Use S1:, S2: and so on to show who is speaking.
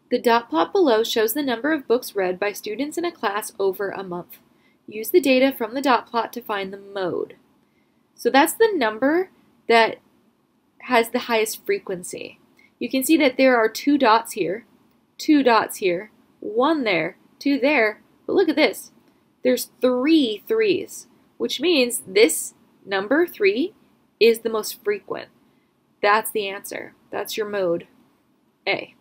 S1: The dot plot below shows the number of books read by students in a class over a month. Use the data from the dot plot to find the mode. So that's the number that has the highest frequency. You can see that there are 2 dots here, 2 dots here, 1 there, 2 there, but look at this. There's 3 threes, which means this number 3 is the most frequent. That's the answer. That's your mode A.